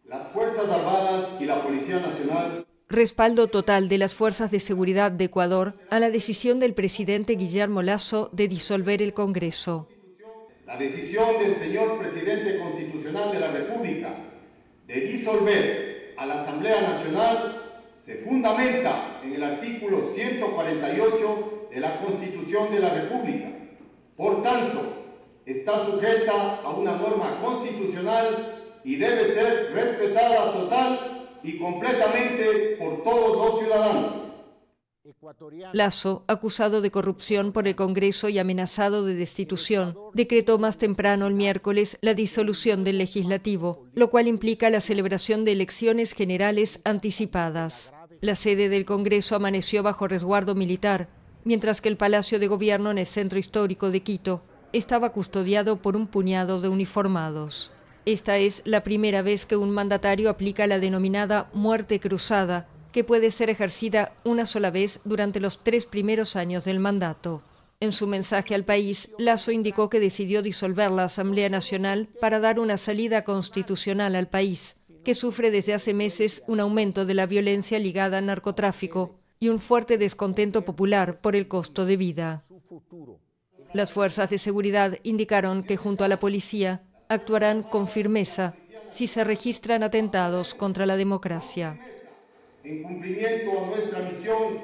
Las Fuerzas Armadas y la Policía Nacional. Respaldo total de las Fuerzas de Seguridad de Ecuador a la decisión del presidente Guillermo Lasso de disolver el Congreso. La decisión del señor presidente constitucional de la República de disolver a la Asamblea Nacional se fundamenta en el artículo 148 de la Constitución de la República. Por tanto, está sujeta a una norma constitucional y debe ser respetada total y completamente por todos los ciudadanos. Lasso, acusado de corrupción por el Congreso y amenazado de destitución, decretó más temprano el miércoles la disolución del legislativo, lo cual implica la celebración de elecciones generales anticipadas. La sede del Congreso amaneció bajo resguardo militar, mientras que el Palacio de Gobierno en el centro histórico de Quito estaba custodiado por un puñado de uniformados. Esta es la primera vez que un mandatario aplica la denominada muerte cruzada, que puede ser ejercida una sola vez durante los 3 primeros años del mandato. En su mensaje al país, Lasso indicó que decidió disolver la Asamblea Nacional para dar una salida constitucional al país, que sufre desde hace meses un aumento de la violencia ligada al narcotráfico y un fuerte descontento popular por el costo de vida. Las fuerzas de seguridad indicaron que junto a la policía actuarán con firmeza si se registran atentados contra la democracia. En cumplimiento a nuestra misión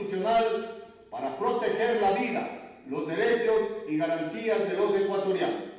constitucional para proteger la vida, los derechos y garantías de los ecuatorianos.